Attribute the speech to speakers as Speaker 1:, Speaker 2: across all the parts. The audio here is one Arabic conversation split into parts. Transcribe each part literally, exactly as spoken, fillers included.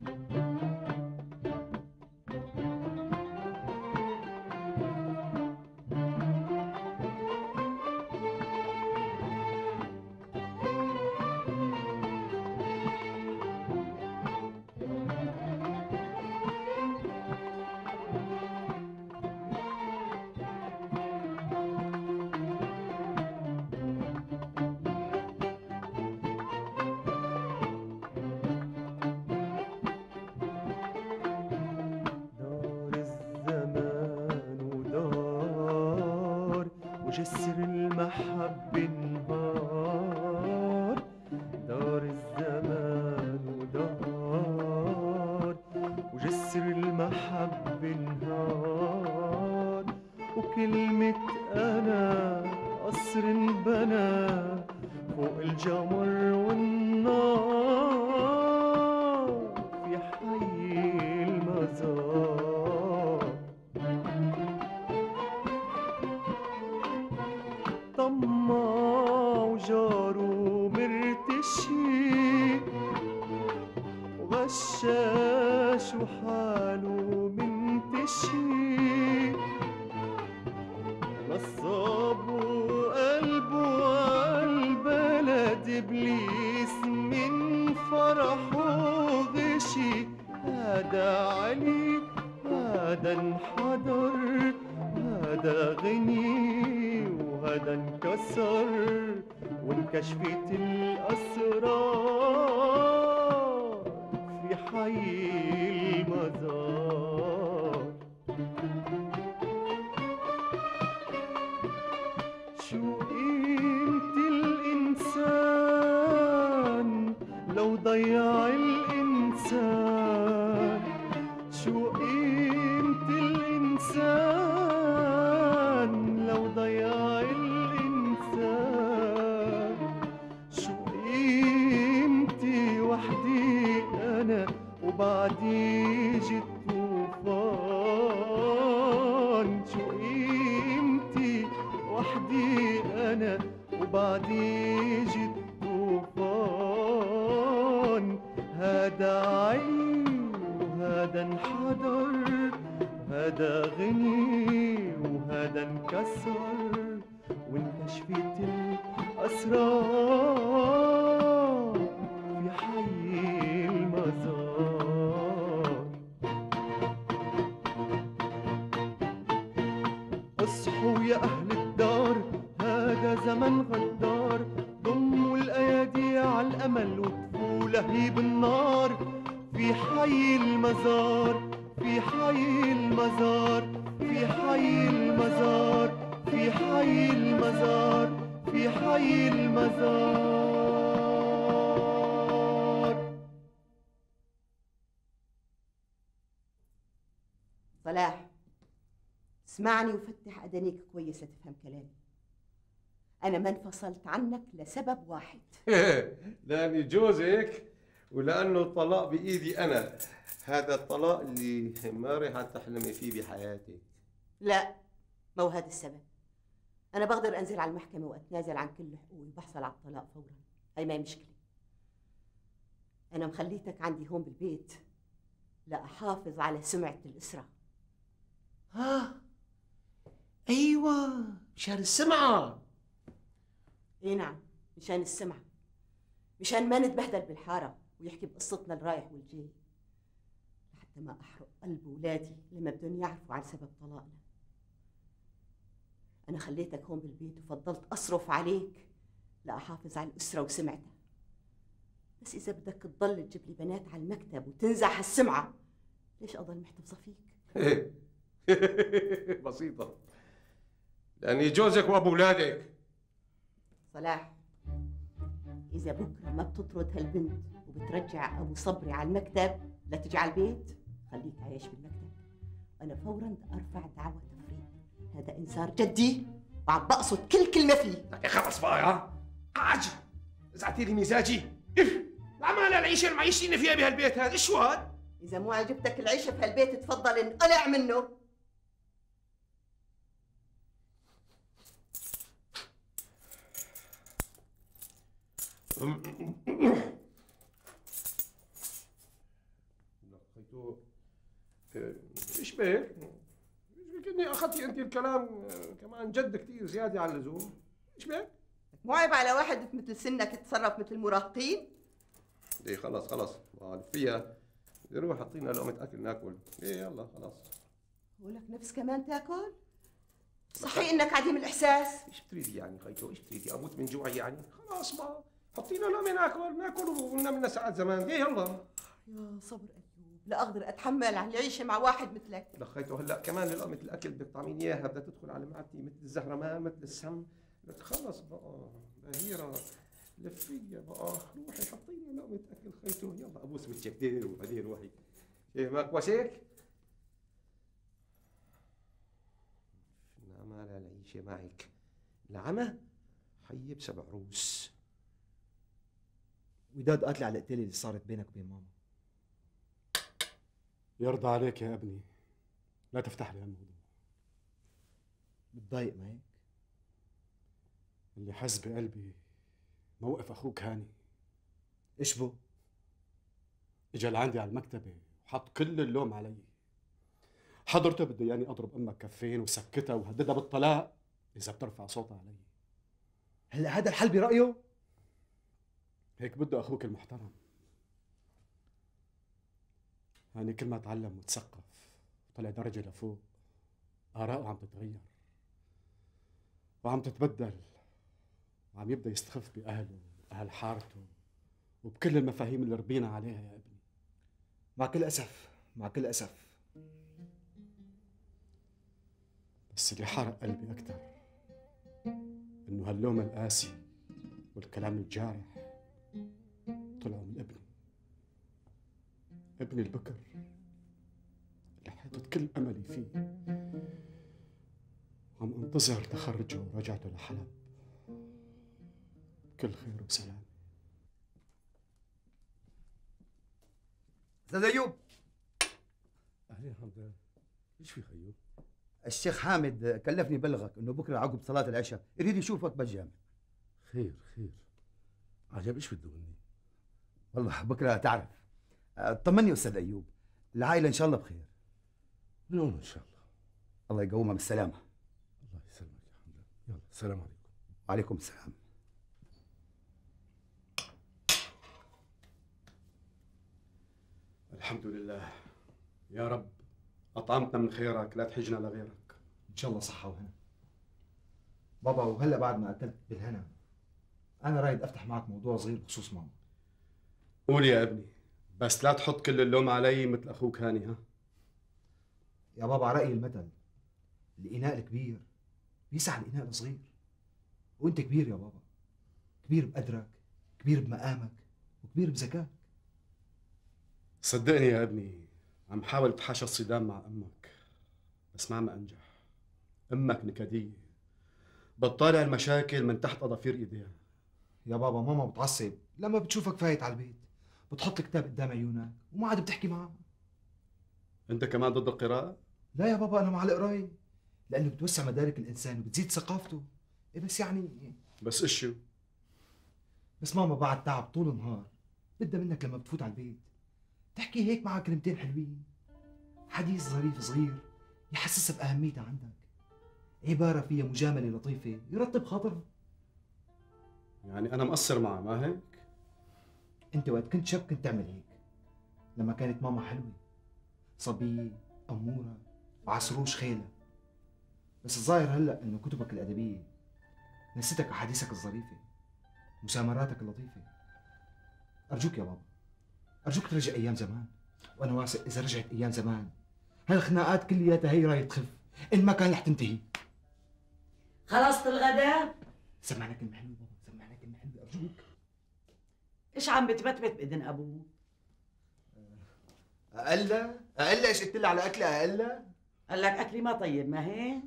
Speaker 1: جسر المحب انهار، دار الزمان ودار وجسر المحب انهار، وكلمة أنا قصر انبنى فوق الجمر والنار في حي المزار. طماع وجاره مرتشي وغشاش وحاله منتشي، نصاب وقلبه عالبلد إبليس من فرحه غشي. هذا علي هذا انحدر، هذا غني وهذا انكسر، وانكشفت الأسرار في حي المزار. شو قيمة الإنسان لو ضيع الإنسان؟ شو قيمة الإنسان لو ضيع الإنسان؟ شو قيمتي وحدي أنا وبعدي يجي الطوفان؟ شو قيمتي وحدي أنا وبعدي يجي الطوفان؟ هذا علي وهذا انحدر، هذا غني وهذا انكسر، وانكشفت الأسرار في حي المزار. اصحوا يا أهل الدار، هذا زمن غدار، ضموا الأيادي على الأمل وطفوا لهيب النار في حي المزار، في حي المزار، في حي المزار، في حي المزار، في حي المزار.
Speaker 2: صلاح، اسمعني وفتح أذنيك كويس لتفهم كلامي. أنا ما انفصلت عنك لسبب واحد.
Speaker 3: لأني جوزك ولأنه الطلاق بإيدي أنا. هذا الطلاق اللي ما رح تحلمي فيه بحياتك.
Speaker 2: لا، ما هو هذا السبب. أنا بقدر أنزل على المحكمة وأتنازل عن كل حقوقي وبحصل على الطلاق فورا، هي ما هي مشكلة. أنا مخليتك عندي هون بالبيت لأحافظ على سمعة الأسرة.
Speaker 3: ها أيوة، مشان السمعة.
Speaker 2: إيه نعم، مشان السمعة، مشان ما نتبهدل بالحارة ويحكي بقصتنا الرايح والجاي، لحتى ما أحرق قلب أولادي لما بدهم يعرفوا عن سبب طلاقنا. أنا خليتك هون بالبيت وفضلت أصرف عليك لأحافظ على الأسرة وسمعتها، بس إذا بدك تضل تجيب لي بنات على المكتب وتنزح السمعة، ليش أضل محتفظة فيك؟
Speaker 3: بسيطة، لأني جوزك وأبو أولادك.
Speaker 2: صلاح، إذا بكرة ما بتطرد هالبنت وبترجع أبو صبري على المكتب لتجي على البيت، خليك عايش بالمكتب. أنا فوراً أرفع دعوى تفريط، هذا إنذار جدي وعم بقصد كل كلمة فيه.
Speaker 3: لكن خلص بقى يا عجل، زعتي لي مزاجي. العمالة العيشة اللي معيشين فيها بهالبيت هذا شو هاد؟
Speaker 2: إذا مو عجبتك العيشة في هالبيت تفضل انقلع منه.
Speaker 3: خيتو ايش بك؟ كأني اخذتي انت الكلام كمان جد كثير زياده عن اللزوم. ايش بك؟
Speaker 2: مو عيب على واحد مثل سنك يتصرف مثل المراهقين؟
Speaker 3: ايه خلص خلص ما فيها. روح اعطينا لقمه اكل ناكل. ايه يلا خلاص.
Speaker 2: ولك نفس كمان تاكل؟ صحيح انك عديم الاحساس؟
Speaker 3: ايش بتريدي يعني خيتو؟ ايش بتريدي؟ اموت من جوع يعني؟ خلاص ما حطينا لقمه ناكل ناكل وننام لنا ساعات زمان. ايه يلا.
Speaker 2: يا صبر ايوب، لا اقدر اتحمل على العيشه مع واحد مثلك.
Speaker 3: لخيتو هلا كمان لقمه الاكل بدك طعميني اياها بدها تدخل على معدتي مثل الزهرمان مثل السم. لك خلص بقى بهيره لفيه بقى. روحي حطينا لقمه اكل خيتو. يلا ابوس وجهك دير وبعدين روحي. ايه ماك وشك؟ نعم على العيشه معك. العمى حي بسبع روس.
Speaker 1: وداد قاتلي على القتالة اللي صارت بينك وبين ماما.
Speaker 4: يرضى عليك يا ابني، لا تفتح لي هالموضوع.
Speaker 1: متضايق ما هيك؟
Speaker 4: اللي حز بقلبي موقف اخوك هاني.
Speaker 1: ايش بو؟
Speaker 4: اجى لعندي على المكتبه وحط كل اللوم علي. حضرته بده ياني اضرب امك كفين وسكتها وهددها بالطلاق اذا بترفع صوتها علي.
Speaker 1: هلا هذا الحل برأيه؟
Speaker 4: هيك بده اخوك المحترم. هاني كل ما تعلم وتثقف وطلع درجه لفوق آراءه عم تتغير وعم تتبدل وعم يبدا يستخف باهله واهل حارته وبكل المفاهيم اللي ربينا عليها يا ابني.
Speaker 1: مع كل اسف مع كل اسف.
Speaker 4: بس اللي حرق قلبي اكثر انه هاللوم القاسي والكلام الجارح طلعوا من ابني. ابني البكر اللي حطيت كل املي فيه وعم انتظر تخرجه ورجعته لحلب كل خير وسلام.
Speaker 5: استاذ ايوب.
Speaker 4: اهلين حمدان. ايش في خيو؟
Speaker 5: الشيخ حامد كلفني يبلغك انه بكره عقب صلاه العشاء يريد يشوفك بالجامع.
Speaker 6: خير خير. عجب ايش بده مني؟
Speaker 5: والله بكره تعرف. طمني استاذ ايوب، العائله ان شاء الله بخير.
Speaker 6: نقوم ان شاء الله.
Speaker 5: الله يقومها بالسلامه.
Speaker 6: الله يسلمك يا حمدان. يلا السلام عليكم.
Speaker 5: وعليكم السلام.
Speaker 4: الحمد لله يا رب اطعمتنا من خيرك لا تحجنا لغيرك.
Speaker 1: ان شاء الله صحة وهنا. بابا وهلا بعد ما اكلت بالهنا انا رايد افتح معك موضوع صغير بخصوص ماما.
Speaker 4: قول يا ابني بس لا تحط كل اللوم علي مثل اخوك هاني. ها
Speaker 1: يا بابا رأيي المثل الإناء الكبير بيسع الإناء الصغير، وأنت كبير يا بابا، كبير بقدرك، كبير بمقامك، وكبير بذكائك.
Speaker 4: صدقني يا ابني عم حاول اتحاشى الصدام مع امك بس ما عم انجح. امك نكديه بتطالع المشاكل من تحت اظافير ايديها.
Speaker 1: يا بابا ماما بتعصب لما بتشوفك فايت على البيت، بتحط الكتاب قدام عيونك وما عاد بتحكي معها.
Speaker 4: انت كمان ضد القراءة؟
Speaker 1: لا يا بابا أنا مع القراية لأنه بتوسع مدارك الإنسان وبتزيد ثقافته. إيه بس يعني
Speaker 4: بس ايش شو؟
Speaker 1: بس ماما بعد تعب طول النهار بدها منك لما بتفوت على البيت تحكي هيك معها كلمتين حلوين، حديث ظريف صغير يحسسها بأهميتها عندك، عبارة فيها مجاملة لطيفة يرطب خاطرها.
Speaker 4: يعني انا مقصر معها ما هيك؟
Speaker 1: انت وقت كنت شاب كنت تعمل هيك لما كانت ماما حلوة صبية أمورة وعسروش خيلة. بس الظاهر هلا انه كتبك الأدبية نسيتك أحاديثك الظريفة مسامراتك اللطيفة. أرجوك يا بابا أرجوك ترجع أيام زمان، وأنا واثق إذا رجعت أيام زمان هالخناقات كلياتها هي راح تخف إن ما كان رح تنتهي.
Speaker 7: خلصت الغداء؟
Speaker 1: سمعنا كلمة حلوة بابا، سمعنا كلمة حلوة أرجوك.
Speaker 7: ايش عم بتبتبت بإذن أبوه؟
Speaker 1: أقلا أقلا إيش قلت لها على أكلة أقلا؟
Speaker 7: قال لك أكلي ما طيب ما هيك؟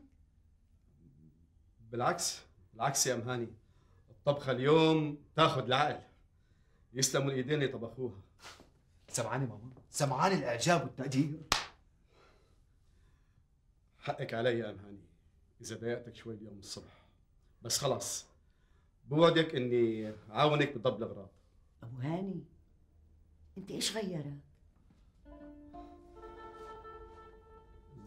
Speaker 4: بالعكس بالعكس يا ام هاني، الطبخة اليوم تاخذ العقل. يسلموا الايدين اللي طبخوها.
Speaker 1: سمعاني ماما، سمعاني الإعجاب والتقدير.
Speaker 4: حقك علي يا ام هاني اذا ضايقتك شوي اليوم الصبح، بس خلاص بوعدك اني عاونك بضبط الاغراض.
Speaker 7: أبو هاني أنت إيش غيرك؟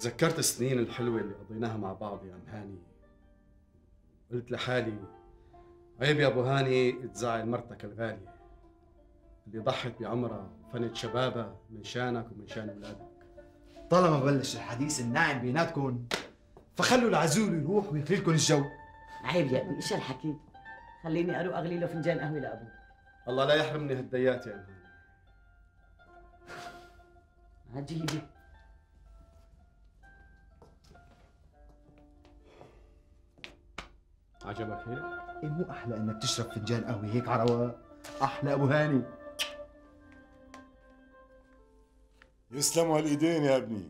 Speaker 4: تذكرت السنين الحلوة اللي قضيناها مع بعض يا أم هاني. قلت لحالي عيب يا أبو هاني تزعل مرتك الغالية اللي ضحت بعمرها وفنت شبابها من شانك ومن شان أولادك.
Speaker 1: طالما بلش الحديث الناعم بيناتكم فخلوا العزول يروح ويخلي لكم الجو.
Speaker 7: عيب يا ابني، ايش هالحكي؟ خليني اروق اغلي له فنجان قهوه لابوك.
Speaker 4: الله لا يحرمني هالديات يا أم هاني.
Speaker 7: عجيبه.
Speaker 4: عجبك هيك؟
Speaker 1: إيه مو أحلى إنك تشرب فنجان قهوة هيك على رواق؟ أحلى أبو هاني.
Speaker 8: يسلموا هالايدين يا ابني.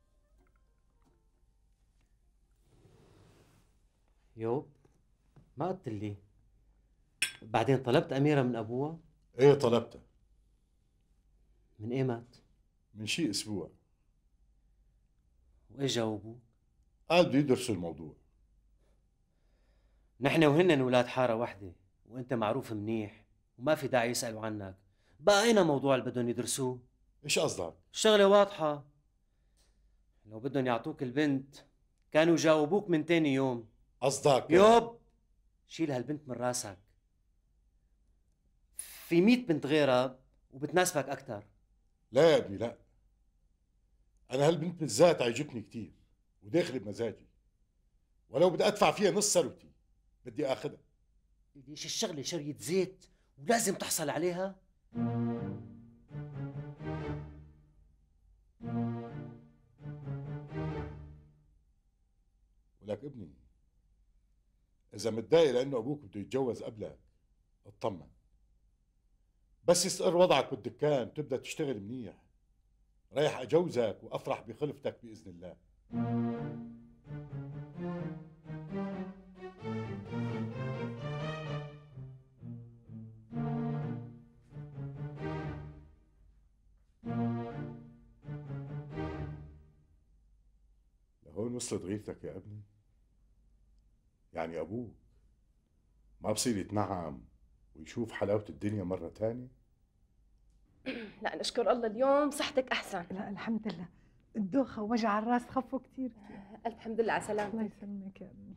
Speaker 9: يوب ما قلت لي بعدين طلبت أميرة من أبوها؟
Speaker 8: ايه طلبتها.
Speaker 9: من إيمت؟
Speaker 8: من شي اسبوع.
Speaker 9: وإيش جاوبوك؟
Speaker 8: قال بده يدرسوا الموضوع.
Speaker 9: نحن وهن ولاد حارة وحدة وأنت معروف منيح وما في داعي يسألوا عنك. بقى أين موضوع اللي بدهم يدرسوه؟
Speaker 8: ايش قصدك؟
Speaker 9: الشغلة واضحة. لو بدهم يعطوك البنت كانوا جاوبوك من تاني يوم.
Speaker 8: قصدك
Speaker 9: يوب شيل هالبنت من راسك. في مية بنت غيرها وبتناسبك أكثر.
Speaker 8: لا يا ابني لا، انا هالبنت بالذات عجبتني كثير وداخل بمزاجي، ولو بدي ادفع فيها نص ثروتي بدي اخذها.
Speaker 9: ليش الشغلة شرية زيت ولازم تحصل عليها؟
Speaker 8: ولك ابني اذا متضايق لانه ابوك بده يتجوز قبلك اطمن، بس يستقر وضعك بالدكان وتبدا تشتغل منيح رايح اجوزك وافرح بخلفتك باذن الله. لهون وصلت غيرتك يا ابني؟ يعني ابوك ما بصير يتنعم ويشوف حلاوة الدنيا مرة تانية؟
Speaker 10: لا نشكر الله اليوم صحتك أحسن.
Speaker 11: لا الحمد لله، الدوخة ووجع الراس خفوا كثير.
Speaker 10: ألف حمد لله على سلامتك.
Speaker 11: الله يسلمك يا ابني.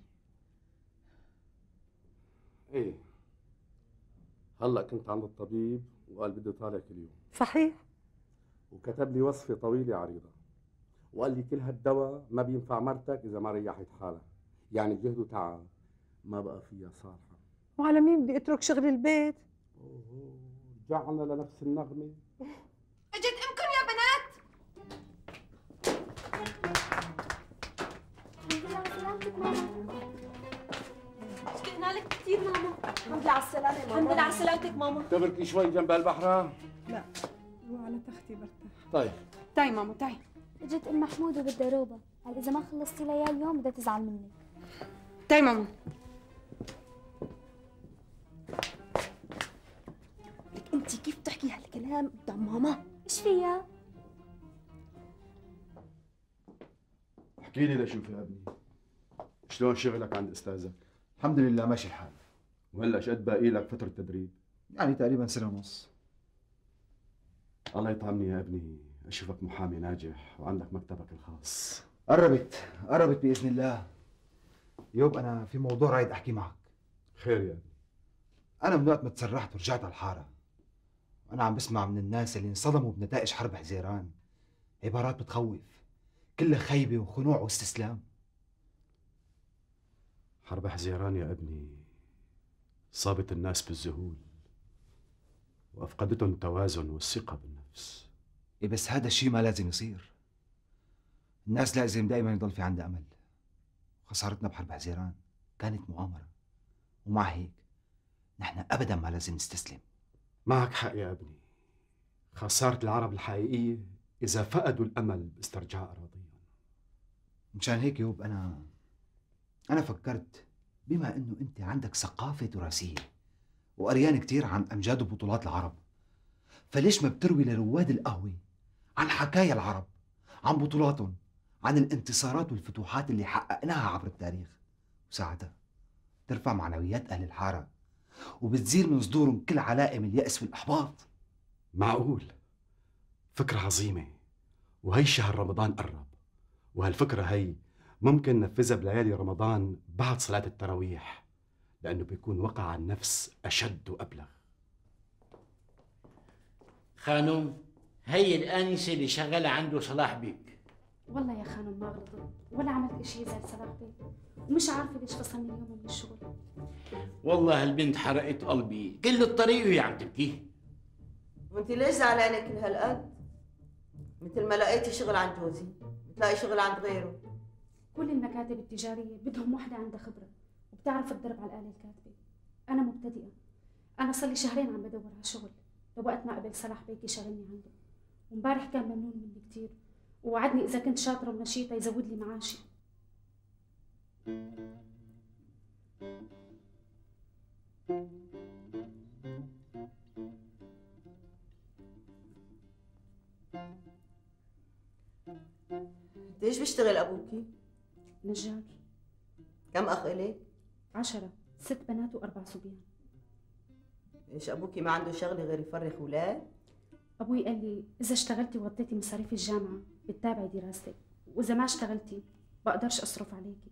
Speaker 4: ايه هلا كنت عند الطبيب وقال بدي طالع كل يوم.
Speaker 11: صحيح؟
Speaker 4: وكتب لي وصفة طويلة عريضة وقال لي كل هالدواء ما بينفع مرتك إذا ما ريحت حالها، يعني جهد وتعب ما بقى فيها صالحة.
Speaker 11: وعلى مين بدي اترك شغل البيت؟
Speaker 4: اوه رجعنا لنفس النغمة.
Speaker 10: اجت امكم يا بنات. اشتقنا لك كثير ماما. الحمد لله على السلامة ماما. الحمد لله على سلامتك ماما.
Speaker 4: تبركي شوي جنب البحرة؟
Speaker 11: لا روح على تختي برتاح.
Speaker 4: طيب
Speaker 10: تعي ماما تعي.
Speaker 12: اجت ام محمود وبدها روبا، قال اذا ما خلصتي لها اياه اليوم بدها تزعل منك.
Speaker 10: تعي ماما. لك انت كيف بتحكي هالكلام قدام ماما؟
Speaker 12: ايش فيها؟
Speaker 4: احكي لي لشوف يا ابني، شلون شغلك عند استاذك؟
Speaker 1: الحمد لله ماشي الحال.
Speaker 4: وهلا شقد باقي لك فترة تدريب؟
Speaker 1: يعني تقريبا سنة ونص.
Speaker 4: الله يطعمني يا ابني اشوفك محامي ناجح وعندك مكتبك الخاص.
Speaker 1: قربت قربت بإذن الله. يوب أنا في موضوع رايد أحكي معك.
Speaker 4: خير يا ابني.
Speaker 1: أنا من وقت ما تسرحت ورجعت على الحارة وأنا عم بسمع من الناس اللي انصدموا بنتائج حرب حزيران عبارات بتخوف، كلها خيبة وخنوع واستسلام.
Speaker 4: حرب حزيران يا ابني صابت الناس بالذهول وأفقدتهم التوازن والثقة بالنفس.
Speaker 1: إيه بس هذا الشيء ما لازم يصير. الناس لازم دائما يضل في عندها أمل. خسارتنا بحرب حزيران كانت مؤامرة، ومع هيك نحن أبدا ما لازم نستسلم.
Speaker 4: معك حق يا ابني، خسارة العرب الحقيقية إذا فقدوا الأمل باسترجاع أراضيهم.
Speaker 1: مشان هيك يوب أنا أنا فكرت بما إنه أنت عندك ثقافة تراثية وقريان كتير عن أمجاد وبطولات العرب، فليش ما بتروي لرواد القهوة عن حكايا العرب، عن بطولاتهم، عن الانتصارات والفتوحات اللي حققناها عبر التاريخ، وساعتها ترفع معنويات أهل الحارة وبتزيل من صدورهم كل علائم اليأس والإحباط.
Speaker 4: معقول؟ فكرة عظيمة، وهي شهر رمضان قرب وهالفكرة هي ممكن ننفذها بليالي رمضان بعد صلاة التراويح، لأنه بيكون وقع على النفس أشد وأبلغ.
Speaker 13: خانم، هي الآنسة اللي شغالة عنده صلاح بيك.
Speaker 14: والله يا خانم ما غلطت ولا عملت اشي زي صلاح بيك، ومش عارفة ليش فصلني اليوم من الشغل.
Speaker 13: والله هالبنت حرقت قلبي كل الطريق وهي عم تبكي.
Speaker 2: وانت ليش زعلانة كل هالقد؟ مثل ما لقيتي شغل عند جوزي بتلاقي شغل عند غيره.
Speaker 14: كل المكاتب التجارية بدهم وحدة عندها خبرة وبتعرف تضرب على الآلة الكاتبة. أنا مبتدئة، أنا صار لي شهرين عم بدور على شغل لوقت ما قبل صلاح بيك يشغلني عنده، ومبارح كان ممنون مني كتير ووعدني إذا كنت شاطرة ونشيطة يزود لي معاشي.
Speaker 2: ايش بيشتغل ابوكي؟
Speaker 14: نجار.
Speaker 2: كم اخ الك؟
Speaker 14: عشرة، ست بنات واربع صبيان.
Speaker 2: ايش ابوكي ما عنده شغله غير يفرخ اولاد؟
Speaker 14: ابوي قال لي اذا اشتغلتي وغطيتي مصاريف الجامعه بتتابعي دراستك، واذا ما اشتغلتي بقدرش اصرف عليكي.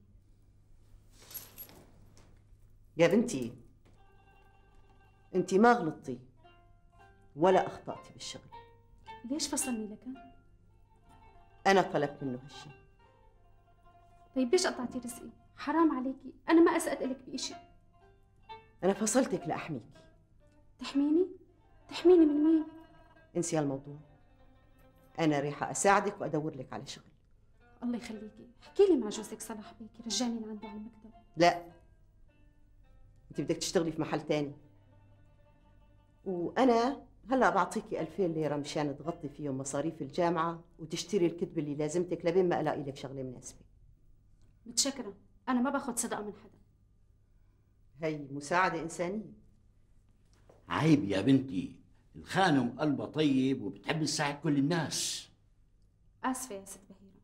Speaker 2: يا بنتي انت ما غلطتي ولا اخطأتي بالشغل.
Speaker 14: ليش فصلني لكان؟
Speaker 2: انا طلبت منه هالشيء.
Speaker 14: طيب ليش قطعتي رزقي؟ حرام عليكي، انا ما اسأت لك بإشي.
Speaker 2: انا فصلتك لاحميكي.
Speaker 14: تحميني؟ تحميني من مين؟
Speaker 2: انسي هالموضوع. انا رايحه اساعدك وادور لك على شغل.
Speaker 14: الله يخليكي، احكي لي مع جوزك صلاح بيكي رجعني لعنده على المكتب.
Speaker 2: لا، انت بدك تشتغلي في محل تاني، وانا هلا بعطيكي ألفين ليره مشان تغطي فيهم مصاريف الجامعه وتشتري الكتب اللي لازمتك لبين ما الاقي لك شغله مناسبه.
Speaker 14: متشكره، انا ما باخذ صدقه من حدا.
Speaker 2: هي مساعده انسانيه.
Speaker 13: عيب يا بنتي، الخانم قلبها طيب وبتحب تساعد كل الناس.
Speaker 14: اسفه يا ست بهيره.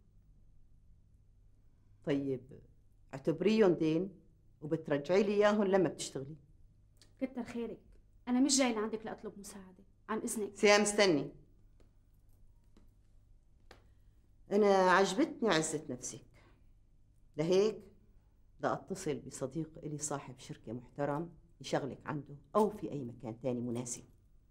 Speaker 2: طيب اعتبريهم دين وبترجعي لي اياهم لما بتشتغلي.
Speaker 14: كتر خيرك، انا مش جاي لعندك لاطلب مساعده، عن اذنك.
Speaker 2: سيام استني. انا عجبتني عزه نفسك، لهيك بدي اتصل بصديق الي صاحب شركه محترم يشغلك عنده او في اي مكان تاني مناسب.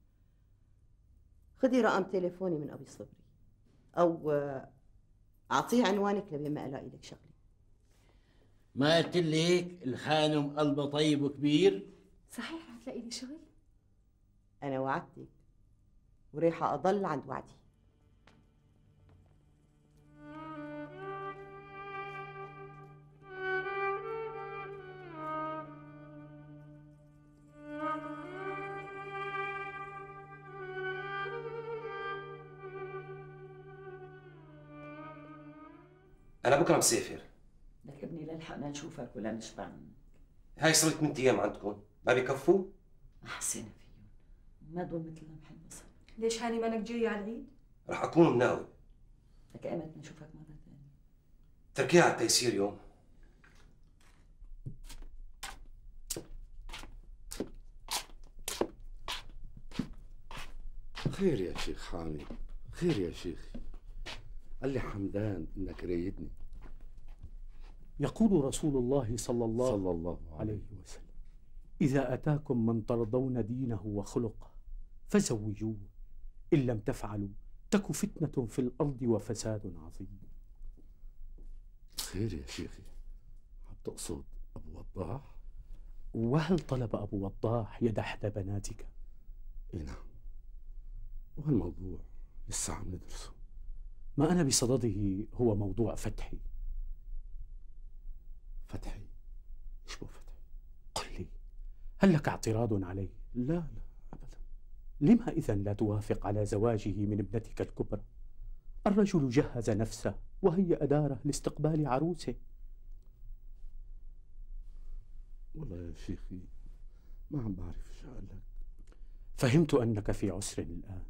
Speaker 2: خدي رقم تليفوني من ابي صبري او اعطيه عنوانك لبين ما الاقي لك شغله.
Speaker 13: ما قلت لك الخانم قلبه طيب وكبير؟
Speaker 14: صحيح رح تلاقي لي شغل؟
Speaker 2: انا وعدتك وريحه اضل عند وعدي.
Speaker 15: أنا بكرة مسافر.
Speaker 7: لك ابني لا لحقنا نشوفك ولا نشبع منك.
Speaker 15: هاي صرت ثمان أيام عندكم، ما بكفوا؟
Speaker 7: ما حسينا فيهم، ما ضل مثل ما بحب بصر.
Speaker 10: ليش هاني مانك جاي على العيد؟
Speaker 15: رح أكون مناوي.
Speaker 7: لك ايمت نشوفك مرة ثانية.
Speaker 15: تركيها على التيسير يوم.
Speaker 6: خير يا شيخ حامد، خير يا شيخ. قال لي حمدان انك رايدني.
Speaker 16: يقول رسول الله صلى الله,
Speaker 6: صلى الله
Speaker 16: عليه وسلم: إذا أتاكم من ترضون دينه وخلقه فزوجوه، إن لم تفعلوا تك فتنة في الأرض وفساد عظيم.
Speaker 6: خير يا شيخي، عم تقصد أبو وضاح؟
Speaker 16: وهل طلب أبو وضاح يد إحدى بناتك؟
Speaker 6: إي نعم، وهالموضوع لسه عم ندرسه.
Speaker 16: ما أنا بصدده هو موضوع فتحي.
Speaker 6: فتحي؟ إيش بو فتحي؟
Speaker 16: قل لي، هل لك اعتراض عليه؟
Speaker 6: لا لا أبدا.
Speaker 16: لما إذن لا توافق على زواجه من ابنتك الكبرى؟ الرجل جهز نفسه وهيأ داره لاستقبال عروسه.
Speaker 6: والله يا شيخي ما عم بعرف شو أقول لك.
Speaker 16: فهمت أنك في عسر الآن.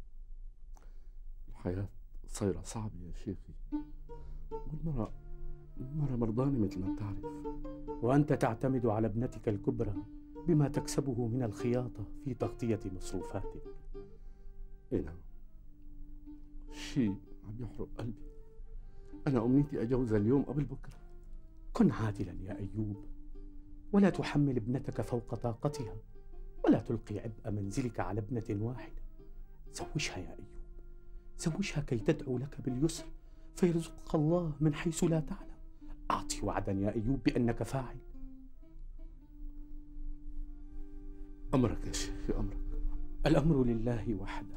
Speaker 6: الحياة صايرة صعبة يا شيخي، والمرأة المرأة مرضانة مثل ما بتعرف.
Speaker 16: وأنت تعتمد على ابنتك الكبرى بما تكسبه من الخياطة في تغطية مصروفاتك.
Speaker 6: إيه نعم، شيء عم يحرق قلبي. أنا أمنيتي أجوز اليوم قبل بكرة.
Speaker 16: كن عادلا يا أيوب، ولا تحمل ابنتك فوق طاقتها، ولا تلقي عبء منزلك على ابنة واحدة. زوجها يا أيوب، زوجها كي تدعو لك باليسر فيرزقك الله من حيث لا تعلم. أعطي وعدا يا أيوب بأنك فاعل.
Speaker 6: أمرك يا شيخي، أمرك.
Speaker 16: الأمر لله وحده.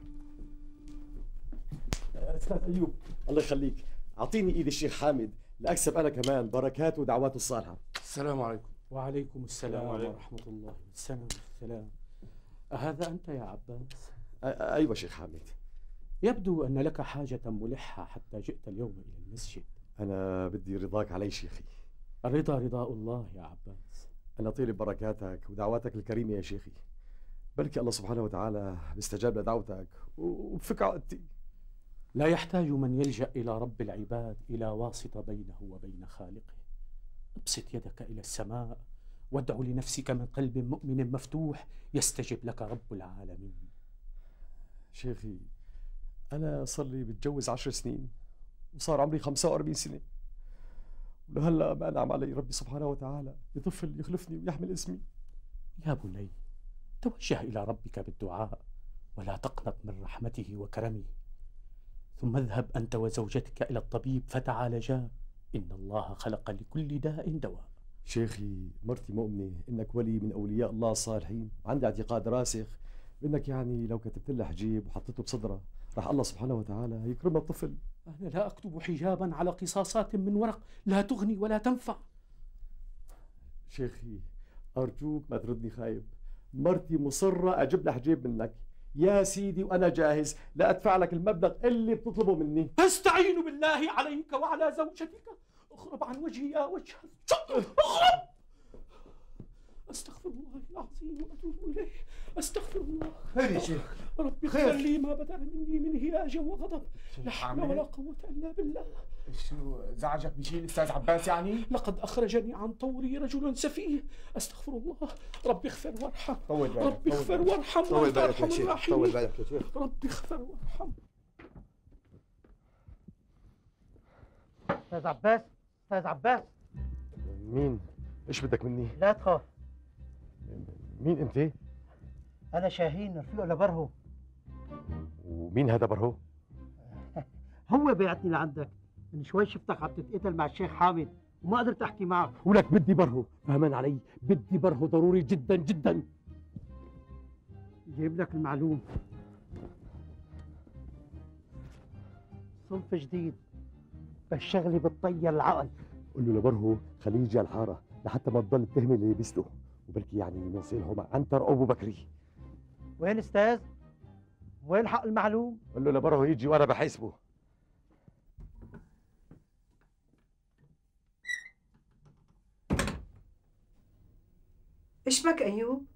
Speaker 17: أستاذ أيوب الله يخليك، أعطيني إيد الشيخ حامد لأكسب أنا كمان بركاته ودعواته الصالحة.
Speaker 6: السلام عليكم.
Speaker 16: وعليكم السلام
Speaker 17: عليكم.
Speaker 16: ورحمة الله. السلام السلام. أهذا أنت يا عباس؟
Speaker 17: أيوة شيخ حامد.
Speaker 16: يبدو أن لك حاجة ملحة حتى جئت اليوم إلى المسجد.
Speaker 17: أنا بدي رضاك علي شيخي.
Speaker 16: الرضا رضاء الله يا عباس.
Speaker 17: أنا طيلب بركاتك ودعواتك الكريمة يا شيخي، بلكي الله سبحانه وتعالى بيستجاب لدعوتك وبفك عقدتي.
Speaker 16: لا يحتاج من يلجأ إلى رب العباد إلى واسطة بينه وبين خالقه. ابسط يدك إلى السماء وادع لنفسك من قلب مؤمن مفتوح يستجب لك رب العالمين.
Speaker 17: شيخي أنا صار لي بتجوز عشر سنين وصار عمري خمسة وأربعين سنة، ولهلا ما أنعم علي ربي سبحانه وتعالى بطفل يخلفني ويحمل اسمي.
Speaker 16: يا بني، توجه إلى ربك بالدعاء ولا تقنط من رحمته وكرمه، ثم اذهب أنت وزوجتك إلى الطبيب فتعالجا، إن الله خلق لكل داء دواء.
Speaker 17: شيخي مرتي مؤمنة إنك ولي من أولياء الله الصالحين، وعندي اعتقاد راسخ بإنك يعني لو كتبت لها حجيب وحطيته بصدرها رح الله سبحانه وتعالى يكرمها الطفل.
Speaker 16: أنا لا أكتب حجابا على قصاصات من ورق لا تغني ولا تنفع.
Speaker 17: شيخي أرجوك ما تردني خايب، مرتي مصرة أجيب لها حجيب منك يا سيدي، وأنا جاهز لأدفع لك المبلغ اللي بتطلبه مني.
Speaker 16: أستعين بالله عليك وعلى زوجتك. اخرب عن وجهي يا وجه الشر، اخرب. أستغفر الله العظيم وأتوب إليه. أستغفر الله.
Speaker 1: خير يا شيخ.
Speaker 16: ربي اغفر لي ما بدأ مني من هياج وغضب. لا حول ولا قوة إلا بالله.
Speaker 1: شو زعجك بشيء الأستاذ عباس يعني؟
Speaker 16: لقد أخرجني عن طوري رجل سفيه. أستغفر الله. ربي اغفر وارحم.
Speaker 1: طول بالك.
Speaker 16: ربي اغفر وارحم.
Speaker 1: طول بالك يا شيخ. طول بالك يا شيخ.
Speaker 16: ربي اغفر وارحم.
Speaker 18: أستاذ عباس، أستاذ عباس.
Speaker 17: مين؟ إيش بدك مني؟
Speaker 18: لا تخاف.
Speaker 17: مين أنت؟
Speaker 18: أنا شاهين رفيق لبرهو.
Speaker 17: ومين هذا برهو؟
Speaker 18: هو بعتني لعندك، من شوي شفتك عم تتقتل مع الشيخ حامد وما قدرت أحكي معك.
Speaker 17: ولك بدي برهو، فهمان علي، بدي برهو ضروري جدا جدا.
Speaker 18: جايب لك المعلوم، صنف جديد بس شغلي بتطير العقل.
Speaker 17: قل له لبرهو خليه يجي على الحاره لحتى ما تضل التهمه اللي لبسته، وبلكي يعني نوصلهم عنتر او ابو بكري.
Speaker 18: وين استاذ؟ وين حق المعلوم؟
Speaker 17: قل له لبرهو يجي وانا بحاسبه.
Speaker 11: ايش بك ايوب؟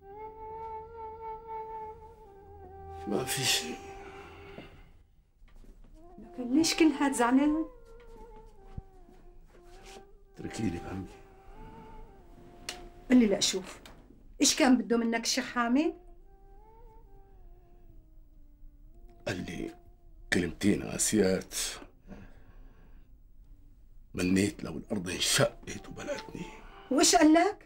Speaker 6: ما في شيء.
Speaker 11: لكن ليش كل هاد زعلان؟
Speaker 6: اتركي لي بهمي.
Speaker 11: قل لي لأشوف، ايش كان بده منك الشيخ حامد؟
Speaker 6: قال لي كلمتين قاسيات، منيت لو الأرض انشقت وبلعتني.
Speaker 11: وإيش قال لك؟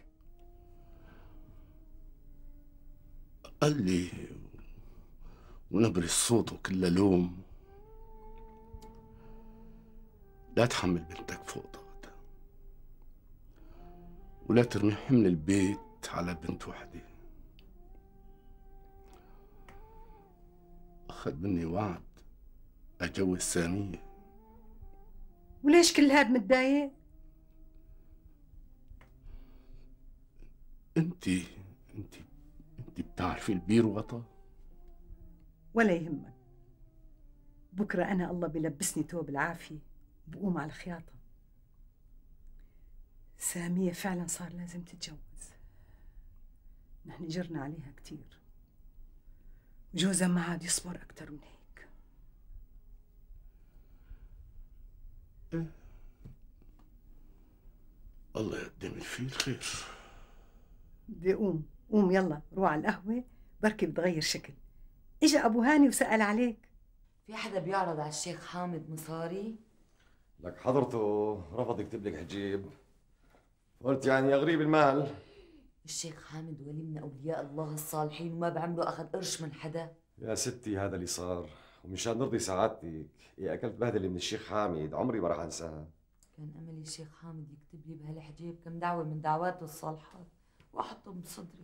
Speaker 6: قال لي ونبرة صوته كله لوم، لا تحمل بنتك فوق طاقتها، ولا ترمي حمل البيت على بنت وحدة. أخذ مني وعد أجوز سامية.
Speaker 11: وليش كل هاد متضايق؟
Speaker 6: انتي انتي انتي بتعرفي البير وغطا؟
Speaker 11: ولا يهمك، بكرة أنا الله بيلبسني توب العافية بقوم على الخياطة. سامية فعلا صار لازم تتجوز، نحن جرنا عليها كتير، جوزها ما عاد يصبر أكتر من هيك.
Speaker 6: إيه؟ الله يقدم فيه الخير.
Speaker 11: بدي أقوم، قوم يلا روح على القهوة، بركي بتغير شكل. إجا أبو هاني وسأل عليك.
Speaker 19: في حدا بيعرض على الشيخ حامد مصاري؟
Speaker 17: لك حضرته رفض يكتب لك حجيب، قلت يعني يا غريب المال.
Speaker 19: الشيخ حامد ولي من أولياء الله الصالحين وما بعمره أخذ قرش من حدا.
Speaker 17: يا ستي هذا اللي صار، ومشان نرضي سعادتك إيه أكلت بهدلة من الشيخ حامد عمري ما راح أنساها.
Speaker 19: كان أملي الشيخ حامد يكتب لي بهالحجيب كم دعوة من دعواته الصالحات وأحطهم بصدري.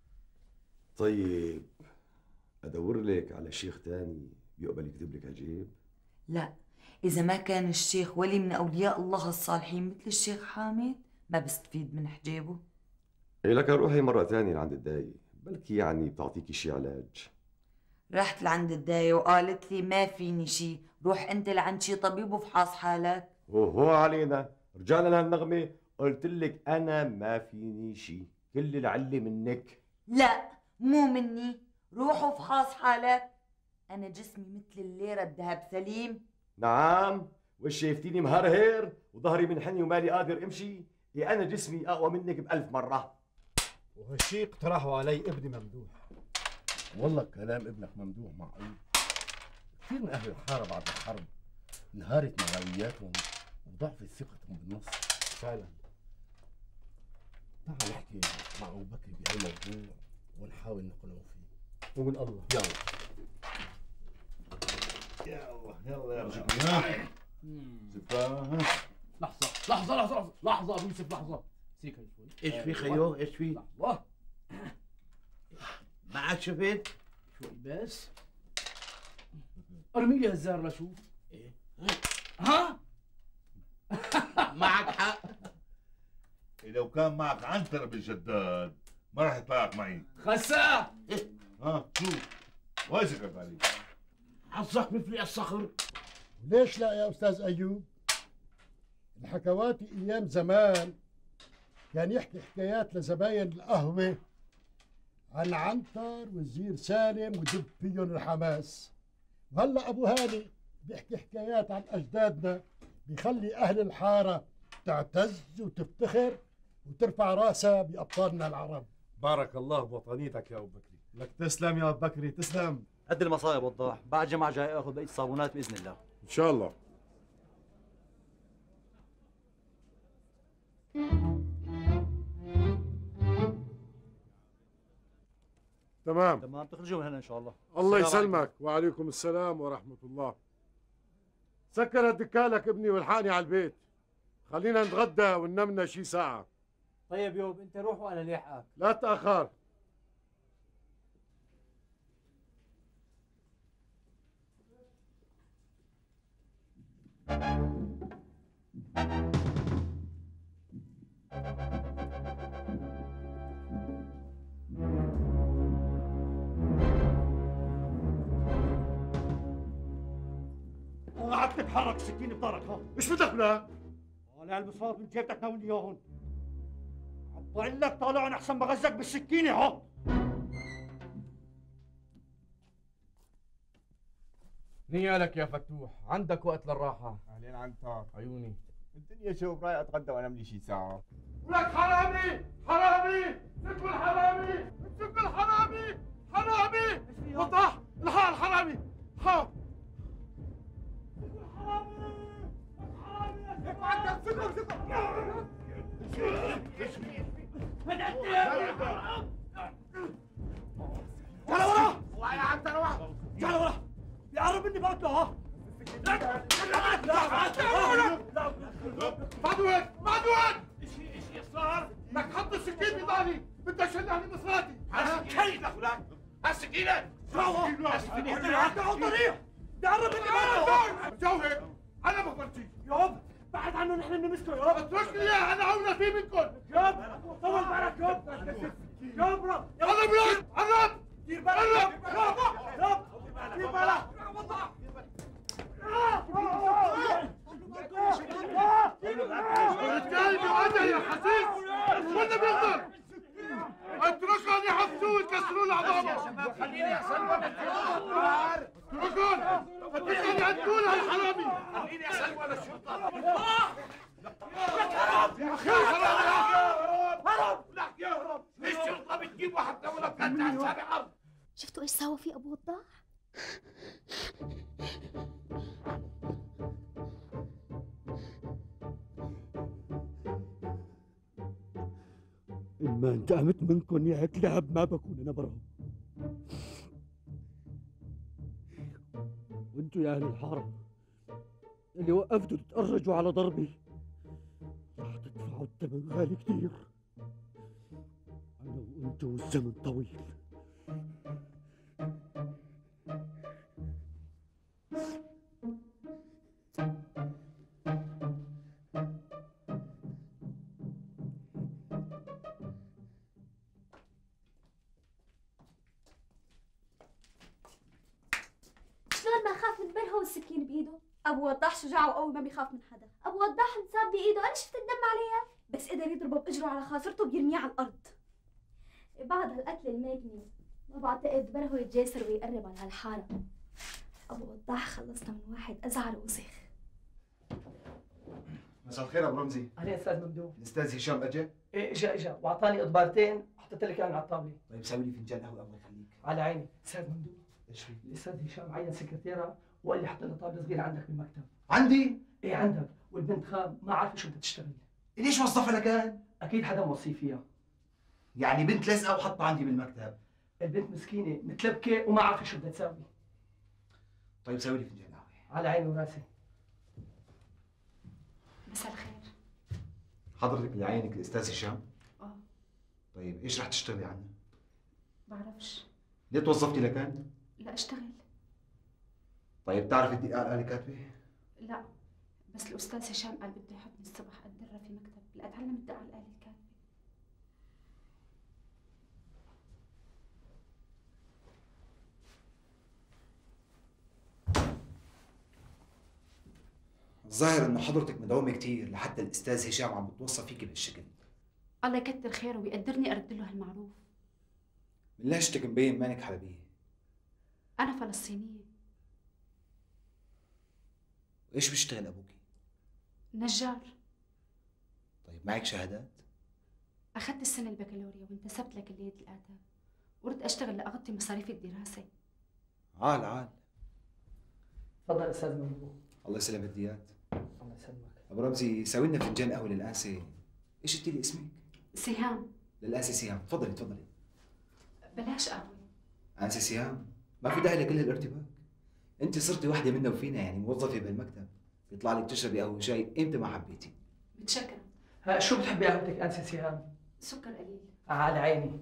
Speaker 17: طيب أدور لك على شيخ تاني بيقبل يكتب لك حجيب؟
Speaker 19: لا، إذا ما كان الشيخ ولي من أولياء الله الصالحين مثل الشيخ حامد ما بستفيد من حجابه.
Speaker 17: إيه لك روحي مرة تانية لعند الداي، بلكي يعني بتعطيكي شي علاج.
Speaker 19: رحت لعند الداية وقالت لي ما فيني شي، روح أنت لعند شي طبيب وفحص حالك.
Speaker 17: وهو علينا رجعنا لهالنغمة، قلت لك أنا ما فيني شي، كل العلة منك.
Speaker 19: لا مو مني، روح وفحص حالك. أنا جسمي مثل الليرة الذهب سليم.
Speaker 17: نعم، وش شايفتيني مهرهر وظهري منحني ومالي قادر امشي؟ إيه أنا جسمي أقوى منك بألف مرة.
Speaker 20: وهالشي اقترحوا علي ابني ممدوح.
Speaker 6: والله كلام ابنك ممدوح معقول. كثير من اهل الحاره بعد الحرب انهارت معنوياتهم وضعفت ثقتهم بالنصر.
Speaker 20: فعلا. تعال نحكي مع ابو بكر بهالموضوع ونحاول نقنعه فيه. ومن الله. يلا
Speaker 8: يلا يلا يا رجل. سفاهة.
Speaker 6: لحظة لحظة لحظة لحظة أبو يوسف لحظة. سيكا شوي.
Speaker 5: ايش في خيو؟ ايش في؟
Speaker 6: لحظة.
Speaker 5: معك شفت؟
Speaker 6: شوي بس. ارمي لي هالزار لشوف.
Speaker 5: ايه؟
Speaker 6: ها؟
Speaker 5: معك حق.
Speaker 8: لو كان معك عنتر بالجداد ما راح يطلع لك معي.
Speaker 6: خسا.
Speaker 8: ها شوف واجهك علي.
Speaker 6: حظك مثلي الصخر.
Speaker 20: ليش لا يا استاذ ايوب؟ الحكواتي ايام زمان كان يحكي حكايات لزباين القهوه عن عنتر والزير سالم ودب فيهم الحماس. وهلا ابو هاني بيحكي حكايات عن اجدادنا بيخلي اهل الحاره تعتز وتفتخر وترفع راسها بابطالنا العرب.
Speaker 21: بارك الله بوطنيتك يا ابو بكري. لك تسلم يا ابو بكري تسلم.
Speaker 22: قد المصايب وضاح، بعد جمعة جاي اخذ بقية الصابونات باذن الله.
Speaker 8: ان شاء الله.
Speaker 21: تمام
Speaker 22: تمام تخرجوا من هنا ان شاء الله.
Speaker 21: الله يسلمك. وعليكم السلام ورحمة الله. سكر دكالك ابني والحقني على البيت، خلينا نتغدى وننامنا شي ساعة.
Speaker 22: طيب يوب انت روح وانا لاحقك.
Speaker 21: لا تأخر.
Speaker 6: قعدت تتحرك سكينة بظهرك ها.
Speaker 21: ايش بدك بلا؟
Speaker 22: طالع البصمات من جيبتك ناولني اياهم. عم بقول لك طالعهم احسن ما غزك بالسكينة ها.
Speaker 21: نيالك يا فتوح، عندك وقت للراحة.
Speaker 23: اهلين عنتر.
Speaker 21: عيوني.
Speaker 23: الدنيا شوف رايق اتغدى وانام لي شي ساعة.
Speaker 21: ولك حرامي حرامي سكوا الحرامي سكوا الحرامي حرامي وضح الحق الحرامي حق
Speaker 6: تعال ورا. وعلى عنتر ورا. تعال ورا. بيقرب مني بقتله ها.
Speaker 21: معدوك معدوك. ايش ايش صار؟ لك حط السكين بضهري، بدي اشلها من مصراتي.
Speaker 6: هالسكينة فلان.
Speaker 21: هالسكينة؟
Speaker 6: شو السكينة؟ على طريق. بيقرب مني بقتله.
Speaker 21: جوهر انا بخبرتي.
Speaker 6: يوب بعد عنه نحن بنمسكه يوب.
Speaker 21: اتركني اياه انا اولى فيه منكم.
Speaker 6: يوب طول بالك يوب. يوب رب.
Speaker 21: قرب لك قرب.
Speaker 6: دير بالك يوب. يوب دير بالك.
Speaker 21: الرجال بيوجه يا حسيس ولا بيقدر؟ اتركهم يحبسوه ويكسروا له عظامه.
Speaker 6: خليني احسن وانا
Speaker 21: اتركهم اتركهم يعدون هالحرامي.
Speaker 6: خليني احسن وانا الشرطه.
Speaker 21: يا اخي هرب
Speaker 6: هرب. لك يهرب. الشرطه بتجيب واحد ولا بتقطع السابع.
Speaker 12: شفتوا ايش سوى في ابو وضاح؟
Speaker 22: إن ما انتقمت منكم يا كلاب ما بكون أنا برا. وانتوا يا أهل الحارة اللي وقفتوا تتأرجوا على ضربي رح تدفعوا الثمن غالي كتير. أنا وأنتوا والزمن طويل.
Speaker 10: شلون ما خاف من برهه والسكين بايده؟ ابو وضاح شجاع وقوي ما بيخاف من حدا. ابو وضاح انصاب بايده، انا شفت الدم عليها، بس قدر يضربه باجره على خاصرته وبيرميه على الارض. بعد هالقتل الماجني ما بعتقد برهه يتجاسر ويقرب على هالحاره. ابو وضاح خلصنا من واحد ازعر ووسخ.
Speaker 1: مساء الخير ابو رمزي.
Speaker 3: اهلا استاذ ممدوح.
Speaker 1: الاستاذ هشام اجى؟
Speaker 3: ايه اجا اجا واعطاني اطبارتين حطيت لك اياهم على الطاوله.
Speaker 1: طيب ساوي لي فنجان قهوه الله يخليك.
Speaker 3: على عيني. استاذ ممدوح
Speaker 1: ايش في؟
Speaker 3: الاستاذ هشام عين سكرتيره وقال لي حط لنا طاوله صغيره عندك بالمكتب.
Speaker 1: عندي؟
Speaker 3: ايه عندك، والبنت خام ما عارفه شو بدها تشتغل.
Speaker 1: ليش وظفها لكان؟
Speaker 3: اكيد حدا موصي فيها.
Speaker 1: يعني بنت لزقه وحطها عندي بالمكتب.
Speaker 3: البنت مسكينه متلبكه وما عارفه شو بدها تساوي.
Speaker 1: طيب ساوي لي فنجان قهوه.
Speaker 3: على عيني وراسي.
Speaker 14: مساء الخير.
Speaker 1: حضرتك اللي عينك الاستاذ هشام؟
Speaker 14: اه.
Speaker 1: طيب ايش رح تشتغلي عنه؟
Speaker 14: بعرفش.
Speaker 1: ليه توظفتي لكان؟
Speaker 14: لا اشتغل.
Speaker 1: طيب بتعرفي الدقاق اللي كاتبه؟
Speaker 14: لا بس الاستاذ هشام قال بده يحطني الصبح اتدرب في مكتب لاتعلم الدقه الآلة الكاتبه.
Speaker 1: الظاهر انه حضرتك مدعومه كثير لحتى الاستاذ هشام عم بتوصى فيكي بهالشكل.
Speaker 14: الله يكتر خيره ويقدرني ارد له هالمعروف.
Speaker 1: من لهجتك مبين مانك حلبيه.
Speaker 14: انا فلسطينيه.
Speaker 1: وايش بيشتغل ابوكي؟
Speaker 14: نجار.
Speaker 1: طيب معك شهادات؟
Speaker 14: اخذت السنه البكالوريا وانتسبت لكليه الاداب، وردت اشتغل لاغطي مصاريف الدراسه.
Speaker 1: عال عال.
Speaker 3: تفضل استاذ ممدوح.
Speaker 1: الله يسلم الديات.
Speaker 3: الله يسلمك.
Speaker 1: ابو رمزي ساوي لنا فنجان قهوه للانسه. ايش قلتي لي اسمك؟
Speaker 14: سهام.
Speaker 1: للانسه سهام، تفضلي تفضلي.
Speaker 14: بلاش قهوه.
Speaker 1: انسه سهام، ما في داعي لكل هالارتباك. انت صرتي وحده منا وفينا، يعني موظفه بهالمكتب، بيطلع لك تشربي قهوه وشاي امتى ما حبيتي.
Speaker 14: متشكرة.
Speaker 3: ها شو بتحبي قهوتك انسه سهام؟
Speaker 14: سكر قليل.
Speaker 3: على عيني.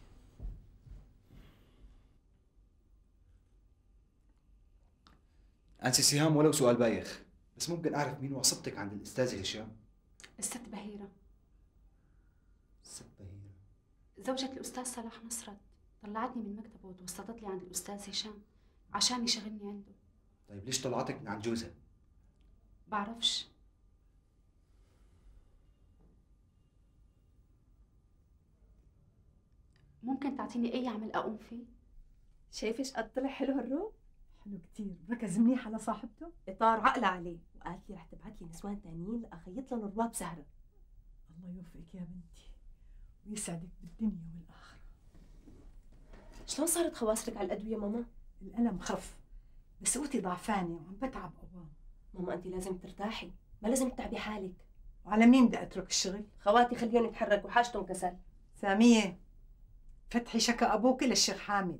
Speaker 1: انسه سهام ولو سؤال بايخ، بس ممكن اعرف مين واسطتك عند الاستاذ هشام؟
Speaker 14: الست بهيرة.
Speaker 1: الست بهيرة.
Speaker 14: زوجة الاستاذ صلاح نصرت طلعتني من مكتبه وتوسطت لي عند الاستاذ هشام عشان يشغلني عنده.
Speaker 1: طيب ليش طلعتك من عند جوزها؟
Speaker 14: بعرفش. ممكن تعطيني اي عمل اقوم فيه؟
Speaker 2: شايفش قد طلع حلو هالروب؟
Speaker 11: حلو كتير، ركز منيح على صاحبته.
Speaker 2: اطار عقلة عليه، وقالت لي رح تبعت لي نسوان تانيين لاخيط لهم رواب سهرة.
Speaker 11: الله يوفقك يا بنتي ويسعدك بالدنيا والاخره.
Speaker 2: شلون صارت خواصرك على الادوية ماما؟
Speaker 11: الالم خف بس قوتي ضعفانه وعم بتعب قوام.
Speaker 2: ماما انت لازم ترتاحي، ما لازم تتعبي حالك.
Speaker 11: وعلى مين بدي اترك الشغل؟
Speaker 2: خواتي خليهم يتحركوا، حاجتهم كسل.
Speaker 11: ساميه فتحي شكى ابوك للشيخ حامد.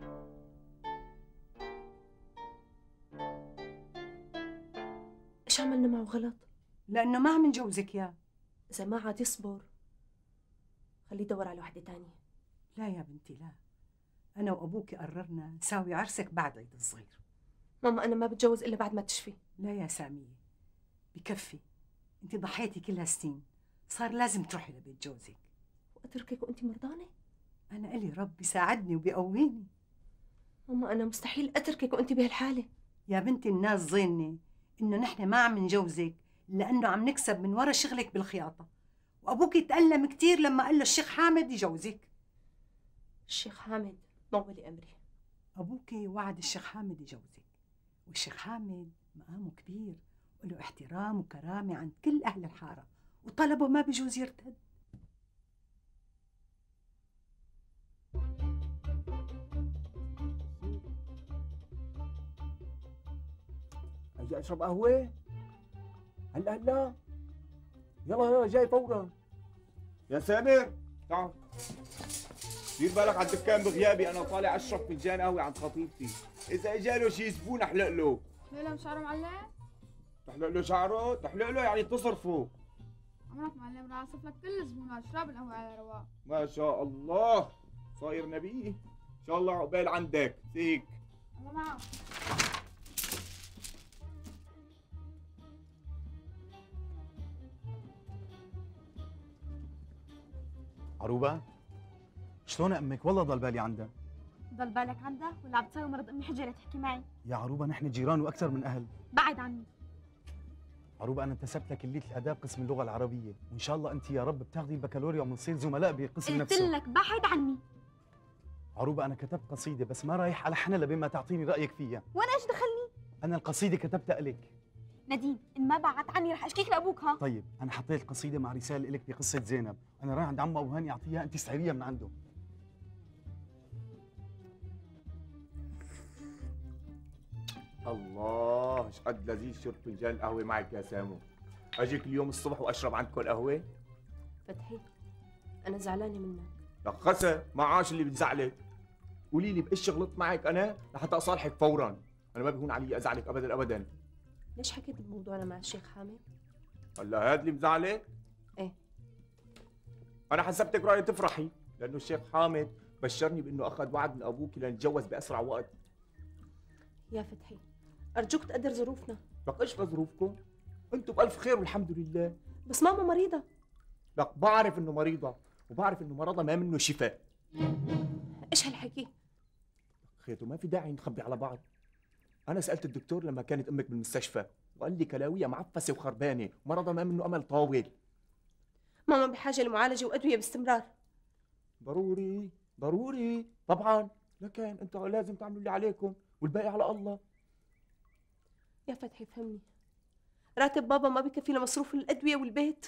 Speaker 2: ايش عملنا معه غلط؟
Speaker 11: لانه ما عم نجوزك اياه.
Speaker 2: اذا ما عاد يصبر خليه يدور على وحده تانية.
Speaker 11: لا يا بنتي لا، انا وابوك قررنا نساوي عرسك بعد عيد الصغير.
Speaker 2: ماما انا ما بتجوز الا بعد ما تشفي.
Speaker 11: لا يا ساميه بكفي، انت ضحيتي كل هالسنين، صار لازم تروحي لبيت جوزك.
Speaker 2: واتركك وانت مرضانه؟
Speaker 11: انا الي رب بيساعدني وبيقويني.
Speaker 2: ماما انا مستحيل اتركك وانت بهالحاله.
Speaker 11: يا بنتي الناس ظني انه نحن ما عم نجوزك لانه عم نكسب من ورا شغلك بالخياطه، وابوك يتألم كثير لما قال له الشيخ حامد يجوزك.
Speaker 2: الشيخ حامد ما ولي امري.
Speaker 11: ابوك وعد الشيخ حامد يجوزك، والشيخ حامد مقامه كبير وله احترام وكرامه عند كل اهل الحاره، وطلبه ما بيجوز يرتد.
Speaker 22: اجي اشرب قهوه؟ هلا هلا يلا يلا جاي فورا. يا سامر
Speaker 23: تعال دير بالك على الدكان بغيابي، انا طالع اشرب فنجان قهوه عند خطيبتي، اذا اجى له شي زبون احلق له.
Speaker 10: ليلى شعره معلق؟
Speaker 23: تحلق له شعره؟ تحلق له يعني تصرفه.
Speaker 10: عمرك معلم راح اصرف لك كل زبونات، اشرب القهوه على رواق.
Speaker 23: ما شاء الله صاير نبي، ان شاء الله عقبال عندك فيك.
Speaker 10: الله معك.
Speaker 4: عروبة شلون امك؟ والله ضل بالي عندها.
Speaker 10: ضل بالك عندها ولا عم تساوي مرض امي حجه لتحكي معي؟
Speaker 4: يا عروبة نحن جيران واكثر من اهل.
Speaker 10: بعد عني.
Speaker 4: عروبة انا انتسبت لكلية الاداب قسم اللغة العربية، وان شاء الله انت يا رب بتاخذي البكالوريا وبنصير زملاء بقسم
Speaker 10: قلت
Speaker 4: نفسه.
Speaker 10: قلت لك بعد عني.
Speaker 4: عروبة انا كتبت قصيدة بس ما رايح الحنها لبين تعطيني رايك فيها.
Speaker 10: وانا ايش دخلني؟
Speaker 4: انا القصيدة كتبتها لك.
Speaker 10: نديم ان ما بعدت عني رح اشكيك لابوك. ها
Speaker 4: طيب انا حطيت القصيدة مع رسالة لك بقصة زينب، انا رايح عند عمو ابو هاني اعطيها انت استعيريها من عنده.
Speaker 23: الله ايش قد لذيذ شرب فنجان القهوه معك يا سامو. اجيك اليوم الصبح واشرب عندكم القهوه.
Speaker 2: فتحي انا زعلانه منك.
Speaker 23: لك خسى ما عاش اللي بتزعلك. قولي لي بايش غلطت معك انا لحتى اصالحك فورا. انا ما بيهون علي ازعلك ابدا ابدا.
Speaker 2: ليش حكيت بموضوعنا مع الشيخ حامد؟
Speaker 23: هلا هاد اللي مزعلك؟
Speaker 2: ايه
Speaker 23: انا حسبتك راية تفرحي لانه الشيخ حامد بشرني بانه اخذ وعد من ابوك لنتجوز باسرع وقت.
Speaker 2: يا فتحي ارجوك تقدر ظروفنا.
Speaker 23: لك ايش ظروفكم؟ انتم بالف خير والحمد لله.
Speaker 2: بس ماما مريضه.
Speaker 23: لك بعرف انه مريضه وبعرف انه مرضها ما منه شفاء.
Speaker 2: ايش هالحكي؟
Speaker 23: خيته ما في داعي نخبي على بعض. انا سالت الدكتور لما كانت امك بالمستشفى وقال لي كلاويه معفسه وخربانه ومرضها ما منه امل طاول.
Speaker 2: ماما بحاجه لمعالجه وادويه باستمرار.
Speaker 23: ضروري ضروري طبعا، لكن انتوا لازم تعملوا اللي عليكم والباقي على الله.
Speaker 2: يا فتحي فهمني، راتب بابا ما بكفي لمصروف الادويه والبيت.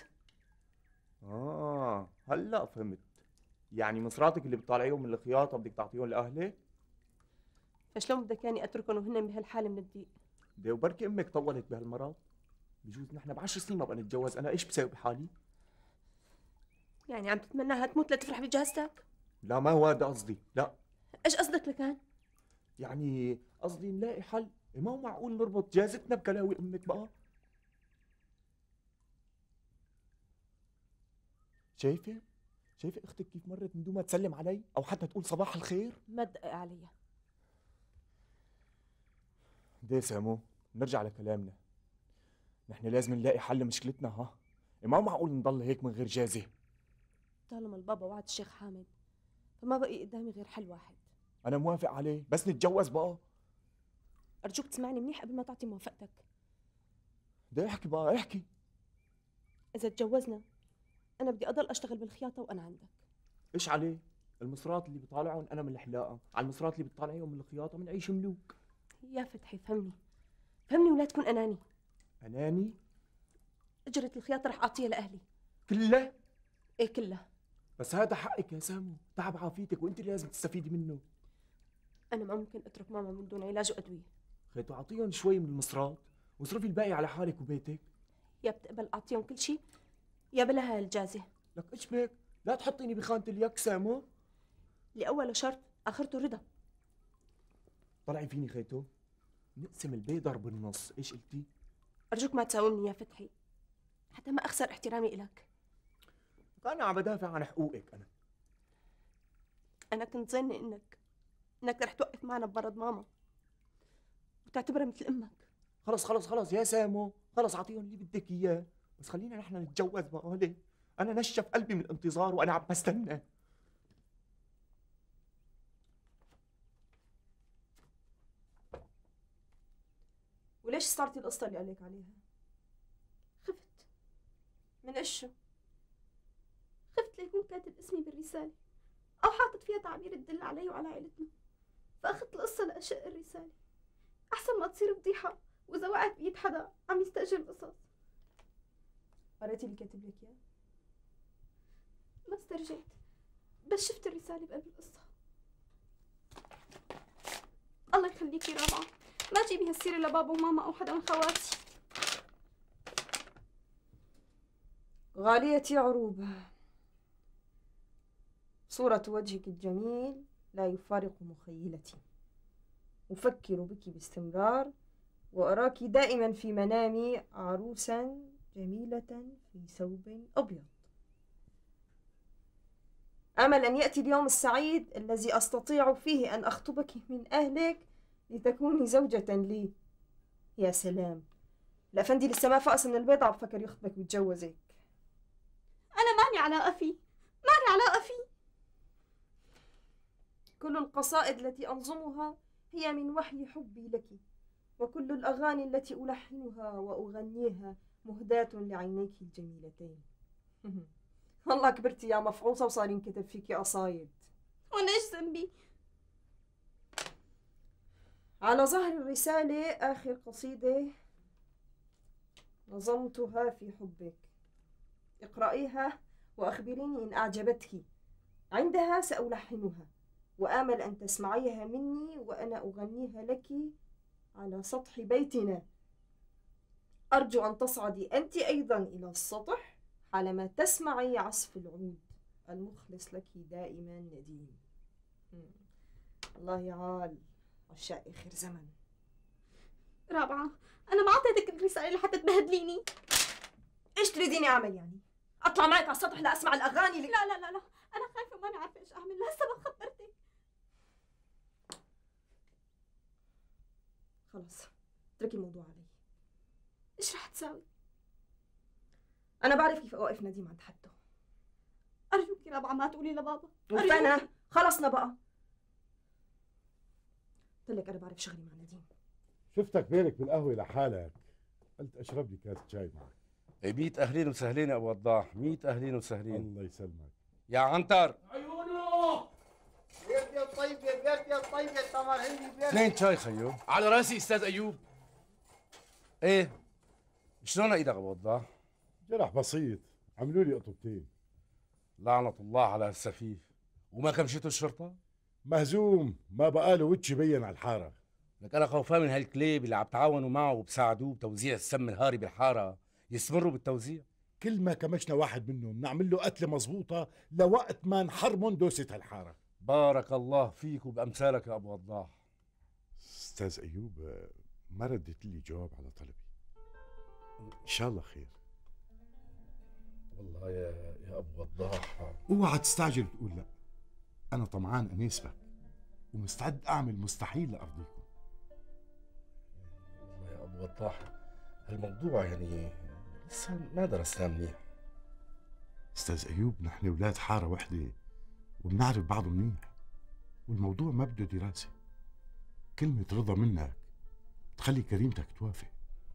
Speaker 23: اه هلا فهمت. يعني مصراتك اللي بتطالعيهم من الخياطه بدك تعطيهم لاهلك؟
Speaker 2: فشلون بدك يعني اتركهم وهن بهالحاله من الضيق؟
Speaker 23: دي وبركي امك طولت بهالمرض. بجوز نحن بعشر سنين ما بقى نتجوز، انا ايش بساوي بحالي؟
Speaker 2: يعني عم تتمناها تموت لتفرح بجهازتك؟
Speaker 23: لا ما هو هذا قصدي، لا.
Speaker 2: ايش قصدك لكان؟
Speaker 23: يعني قصدي نلاقي حل، ما هو معقول نربط جازتنا بكلاوي امك بقى. شايفه؟ شايفه اختك كيف مرت من دون ما تسلم علي او حتى تقول صباح الخير؟
Speaker 2: ما تدقق عليها.
Speaker 23: دي سامو نرجع لكلامنا. نحن لازم نلاقي حل لمشكلتنا. ها ما معقول نضل هيك من غير جازه.
Speaker 2: طالما البابا وعد الشيخ حامد فما بقي قدامي غير حل واحد.
Speaker 23: انا موافق عليه بس نتجوز بقى.
Speaker 2: ارجوك تسمعني منيح قبل ما تعطي موافقتك.
Speaker 23: بدي احكي بقى احكي.
Speaker 2: اذا تجوزنا انا بدي اضل اشتغل بالخياطه وانا عندك.
Speaker 23: ايش عليه؟ المصرات اللي بطالعهم انا من الحلاقه، على المصرات اللي بتطالعيهم من الخياطه بنعيش ملوك.
Speaker 2: يا فتحي فهمني فهمني ولا تكون اناني.
Speaker 23: اناني؟
Speaker 2: اجرة الخياطه رح اعطيها لاهلي.
Speaker 23: كلها؟
Speaker 2: ايه كلها.
Speaker 23: بس هذا حقك يا سامو، تعب عافيتك وانت اللي لازم تستفيدي منه.
Speaker 2: انا ما ممكن اترك ماما من دون علاج وادويه.
Speaker 23: خيتو اعطيهم شوي من المصرات واصرفي الباقي على حالك وبيتك.
Speaker 2: يا بتقبل اعطيهم كل شيء يا بلا هالجازه.
Speaker 23: لك ايش بك؟ لا تحطيني بخانه اليك سامو.
Speaker 2: لاول شرط اخرته رضا.
Speaker 23: طلعي فيني خيتو، نقسم البيضة بالنص، ايش قلتي؟
Speaker 2: ارجوك ما تساومني يا فتحي حتى ما اخسر احترامي الك.
Speaker 23: انا عم بدافع عن حقوقك. انا
Speaker 2: انا كنت ظني انك انك رح توقف معنا بمرض ماما وتعتبرها مثل امك.
Speaker 23: خلص خلص خلص يا سامو، خلص اعطيهم اللي بدك اياه، بس خلينا نحن نتجوز بقى. ليه؟ انا نشف قلبي من الانتظار وانا عم بستنى.
Speaker 2: وليش صارتي القصة اللي قالك عليها؟ خفت من ايش؟
Speaker 10: خفت ليكون كاتب اسمي بالرسالة أو حاطط فيها تعبير تدل علي وعلى عائلتنا، فأخذت القصة لأشق الرسالة أحسن ما تصير فضيحة وإذا وقعت بإيد حدا عم يستأجر القصص.
Speaker 2: قريتي اللي كاتب لك إياه؟
Speaker 10: ما استرجيت بس شفت الرسالة بقلب القصة. الله يخليكي رابعة، ما تجيبي هالسيرة لبابا وماما أو حدا من خواتي.
Speaker 9: غاليتي عروبة،
Speaker 7: صورة وجهك الجميل لا يفارق مخيلتي. أفكر بك باستمرار وأراك دائما في منامي عروسا جميلة في ثوب أبيض. أمل أن يأتي اليوم السعيد الذي أستطيع فيه أن أخطبك من أهلك لتكوني زوجة لي. يا سلام، الأفندي لسه ما فقس من البيت عم بفكر يخطبك ويتجوزك.
Speaker 10: أنا ماني على قفي، ماني على قفي.
Speaker 7: كل القصائد التي أنظمها هي من وحي حبي لك، وكل الأغاني التي ألحنها وأغنيها مهداة لعينيك الجميلتين. والله كبرتي يا مفعوصة وصار ينكتب فيكي قصايد.
Speaker 10: وأنا إيش ذنبي؟
Speaker 7: على ظهر الرسالة آخر قصيدة نظمتها في حبك، اقرأيها وأخبريني إن أعجبتك. عندها سألحنها وآمل أن تسمعيها مني وأنا أغنيها لك على سطح بيتنا. أرجو أن تصعدي أنت أيضا إلى السطح حالما تسمعي عزف العود. المخلص لك دائما نديم. الله يعال عشاق آخر زمن.
Speaker 10: رابعة، أنا ما أعطيتك الرسالة لحتى تبهدليني.
Speaker 7: إيش تريديني أعمل يعني؟ أطلع معك على السطح لأسمع الأغاني اللي...
Speaker 10: لا لا لا لا، أنا خايفة وماني عارفة إيش أعمل. لسه ما خبرتك.
Speaker 7: خلص اتركي الموضوع علي.
Speaker 10: إيش رح تساوي؟
Speaker 7: أنا بعرف كيف أوقف نديم عند حده.
Speaker 10: أرجوكي رابعة ما تقولي لبابا.
Speaker 7: وفانا خلصنا بقى. قلت لك أنا بعرف شغلي مع نديم.
Speaker 21: شفتك بينك بالقهوة لحالك، قلت أشرب لي كاس شاي معك.
Speaker 6: إيه ميت أهلين وسهلين يا أبو وضاح، ميت أهلين وسهلين.
Speaker 21: الله يسلمك
Speaker 6: يا عنتر.
Speaker 9: عيونه بيتي الطيبة، بيتي الطيبة، التمر عندي بيتي.
Speaker 6: اثنين شاي خيو.
Speaker 9: على راسي أستاذ أيوب.
Speaker 6: إيه شلون إيدك أبو وضاح؟
Speaker 21: جرح بسيط، عملوا لي قطبتين.
Speaker 6: لعنة الله على هالسفيف. وما كمشيتوا الشرطة؟
Speaker 21: مهزوم، ما بقاله وجه بين على الحارة.
Speaker 6: لك أنا خوفان من هالكليب اللي عم تعاونوا معه وبساعدوه بتوزيع السم الهاري بالحارة يستمروا بالتوزيع.
Speaker 21: كل ما كمشنا واحد منهم نعمل له قتلة مظبوطة لوقت ما نحرمن دوسة هالحارة.
Speaker 6: بارك الله فيك وبأمثالك يا أبو وضاح.
Speaker 21: أستاذ أيوب، ما ردت لي جواب على طلبي. إن شاء الله خير.
Speaker 6: والله يا يا أبو وضاح،
Speaker 21: اوعى تستعجل تقول لا. أنا طمعان أناسبك ومستعد أعمل مستحيل لأرضيكم.
Speaker 6: والله يا أبو وضاح هالموضوع يعني لسه ما درسناه منيح.
Speaker 21: أستاذ أيوب، نحن ولاد حارة وحدة وبنعرف بعض منيح، والموضوع ما بده دراسة. كلمة رضا منك تخلي كريمتك توافق.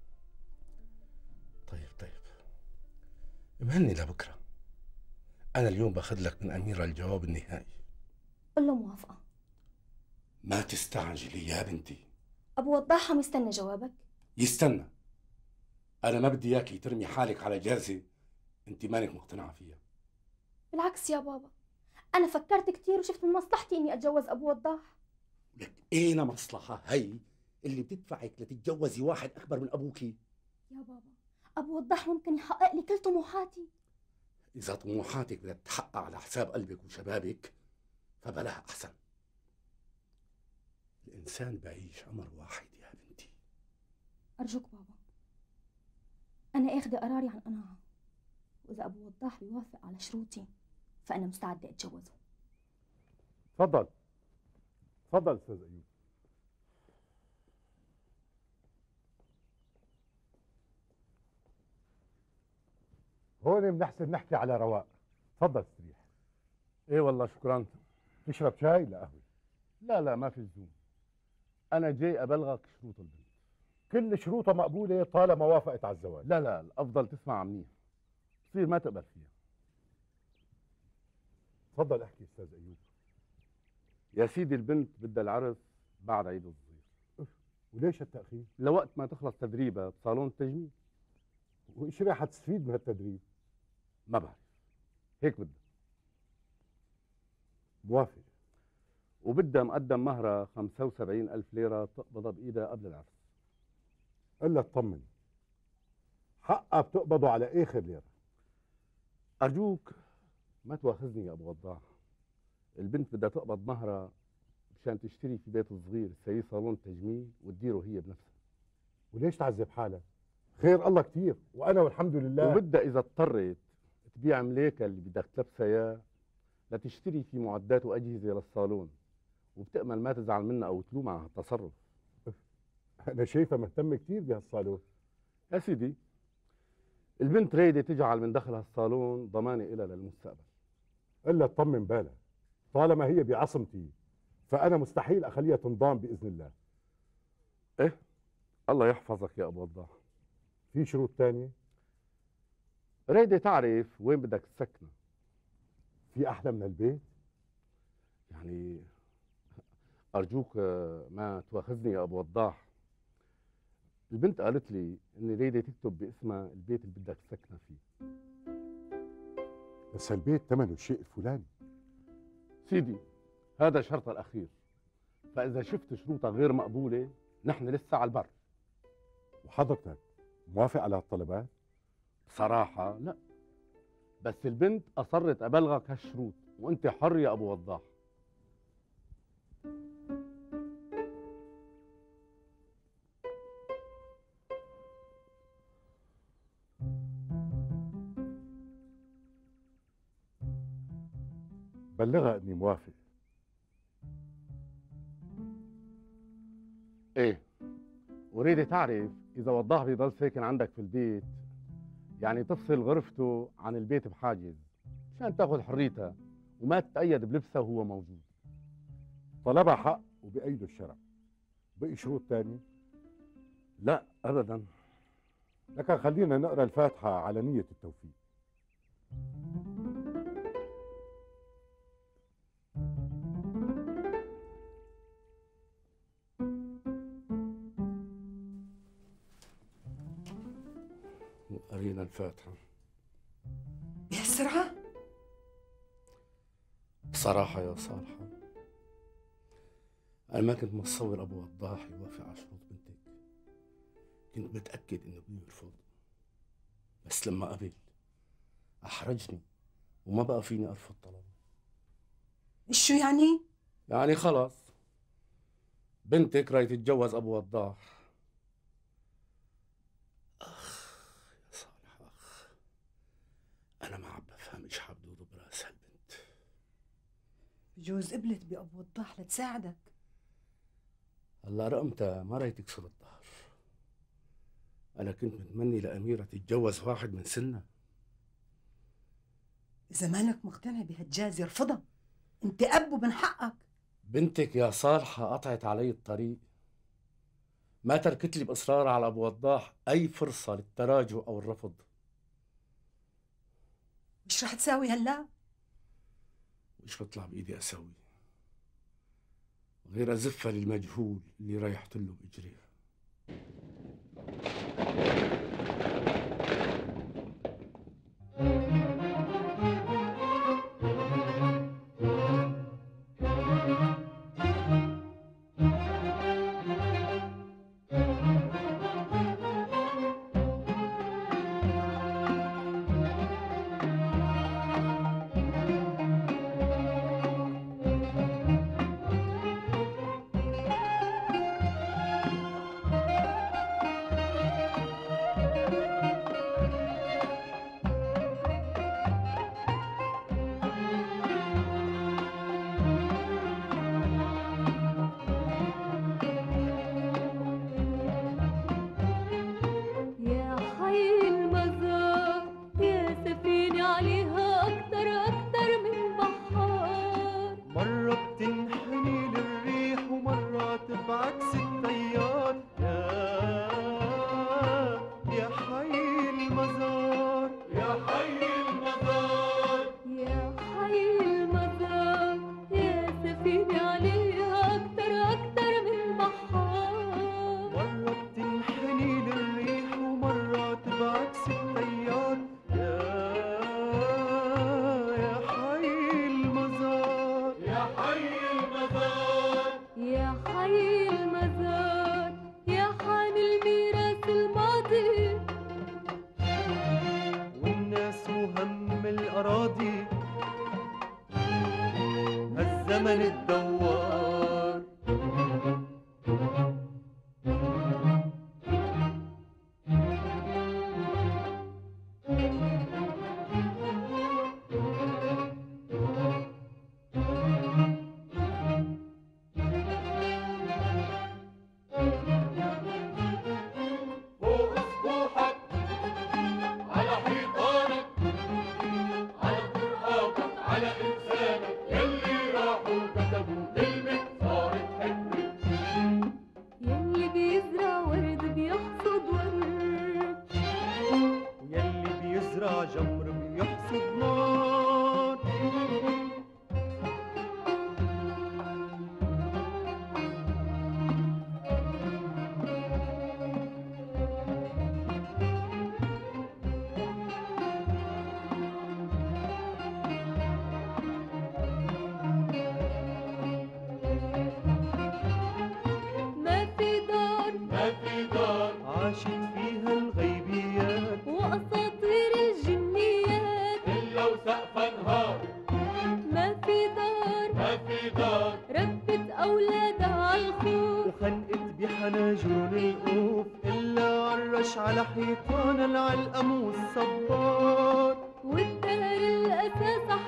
Speaker 6: طيب طيب مهني لبكرة. أنا اليوم باخذ لك من أميرة الجواب النهائي.
Speaker 10: قل له موافقة.
Speaker 6: ما تستعجلي يا بنتي.
Speaker 10: أبو وضاح عم يستنى جوابك.
Speaker 6: يستنى. أنا ما بدي إياكي ترمي حالك على جرزة أنت مانك مقتنعة فيها.
Speaker 10: بالعكس يا بابا، أنا فكرت كثير وشفت من مصلحتي إني أتجوز أبو وضاح.
Speaker 23: لك إيه مصلحة هي اللي بتدفعك لتتجوزي واحد أكبر من أبوكي؟
Speaker 10: يا بابا، أبو وضاح ممكن يحقق لي كل طموحاتي.
Speaker 6: إذا طموحاتك بدها تتحقق على حساب قلبك وشبابك فبلاها أحسن. الإنسان بعيش عمر واحد يا بنتي.
Speaker 10: أرجوك بابا، أنا آخذة قراري عن قناعة، وإذا أبو وضاح بيوافق على شروطي فأنا مستعدة أتجوزه.
Speaker 21: تفضل تفضل أستاذ أيوب. هون بنحسن نحكي على رواق. تفضل استريح.
Speaker 6: ايه والله شكرا.
Speaker 21: تشرب شاي لا قهوة؟
Speaker 6: لا لا ما في لزوم. انا جاي ابلغك شروط البنت.
Speaker 21: كل شروطها مقبولة طالما وافقت على الزواج.
Speaker 6: لا لا الافضل تسمع منيح، بصير ما تقبل فيها.
Speaker 21: تفضل احكي استاذ ايوب.
Speaker 6: يا سيدي البنت بدها العرس بعد عيد الصغير.
Speaker 21: وليش التأخير؟
Speaker 6: لوقت ما تخلص تدريبها بصالون التجميل.
Speaker 21: وإيش راح تستفيد من هالتدريب؟
Speaker 6: ما بعرف، هيك بدها.
Speaker 21: موافق.
Speaker 6: وبدها مقدم مهرها خمسة وسبعين ألف ليرة تقبضها بإيدها قبل العرس.
Speaker 21: إلا اطمن، حقها بتقبضه على آخر ليرة.
Speaker 6: أرجوك ما تواخذني يا أبو وضاح،
Speaker 21: البنت بدها تقبض مهرها مشان تشتري في بيت صغير تسويه صالون تجميل وتديره هي بنفسها.
Speaker 6: وليش تعذب حالك؟ خير الله كتير وانا والحمد لله.
Speaker 21: وبدها اذا اضطرت تبيع مليكها اللي بدك تلبسها اياه لتشتري في معدات واجهزه للصالون، وبتأمل ما تزعل منها او تلوم على هالتصرف.
Speaker 6: انا شايفها مهتمه كتير بهالصالون.
Speaker 21: يا سيدي البنت رايده تجعل من دخل هالصالون ضمانه إلها للمستقبل.
Speaker 6: الا تطمن بالها، طالما هي بعصمتي فانا مستحيل اخليها تنضام باذن الله.
Speaker 21: ايه الله يحفظك يا ابو وضاح.
Speaker 6: في شروط تانية؟
Speaker 21: رايده تعرف وين بدك تسكنها.
Speaker 6: في احلى من البيت؟
Speaker 21: يعني ارجوك ما تواخذني يا ابو وضاح. البنت قالت لي اني رايده تكتب باسمها البيت اللي بدك تسكنها فيه.
Speaker 6: بس البيت ثمنه الشيء الفلاني.
Speaker 21: سيدي هذا شرطها الاخير، فاذا شفت شروطها غير مقبوله نحن لسه على البر.
Speaker 6: وحضرتك موافق على هالطلبات؟
Speaker 21: بصراحه لا، بس البنت اصرت ابلغك هالشروط وانت حر يا ابو وضاح.
Speaker 6: بلغها اني موافق.
Speaker 21: ايه وريدي تعرف اذا وضاح بيضل ساكن عندك في البيت يعني تفصل غرفته عن البيت بحاجز مشان تاخذ حريتها وما تتأيد بلبسها وهو موجود.
Speaker 6: طلبها حق وبأيده الشرع. بقي شروط تانية؟
Speaker 21: لا ابدا.
Speaker 6: لكن خلينا نقرا الفاتحه على نيه التوفيق.
Speaker 21: قرينا الفاتحة.
Speaker 11: بهالسرعة؟
Speaker 21: بصراحة يا صالحة أنا ما كنت متصور أبو وضاح يوافق على شروط بنتك. كنت متأكد إنه بده يرفض، بس لما قبل أحرجني وما بقى فيني أرفض طلبه.
Speaker 11: شو يعني؟
Speaker 21: يعني خلاص بنتك رايت تتجوز أبو وضاح. أنا ما عم بفهم إيش حبدوده براس هالبنت.
Speaker 11: بجوز قبلت بأبو وضاح لتساعدك.
Speaker 21: هلا رقمتها ما رايت تكسر الظهر. أنا كنت متمني لأميرة تتجوز واحد من سنها.
Speaker 11: إذا مالك مقتنع بهالجاز ارفضها، أنت أب ومن حقك.
Speaker 21: بنتك يا صالحة قطعت علي الطريق، ما تركت لي بإصرار على أبو وضاح أي فرصة للتراجع أو الرفض.
Speaker 11: مش رح تساوي هلا؟
Speaker 21: مش بطلع بإيدي أسوي غير أزفها للمجهول اللي رايحت له بإجريها.
Speaker 13: زمن الدوار.
Speaker 15: فوق سطوحك على حيطانك على طرقاتك على إنسانك يلي راحوا كتبوا كلمة صارت حكمة.
Speaker 13: يلي بيزرع ورد بيحصد ورد،
Speaker 15: ويلي بيزرع جمر بيحصد نار.
Speaker 13: ما في دار
Speaker 15: ما في دار عاشت فيها الغيبيات
Speaker 13: وأساطير الجنيات
Speaker 15: إلا وسقفها انهار.
Speaker 13: ما في دار
Speaker 15: ما في دار
Speaker 13: ربت أولادها عالخوف
Speaker 15: وخنقت بحناجرن القوف إلا عرش على حيطان العلقم والصبار.
Speaker 13: والدهر الأساس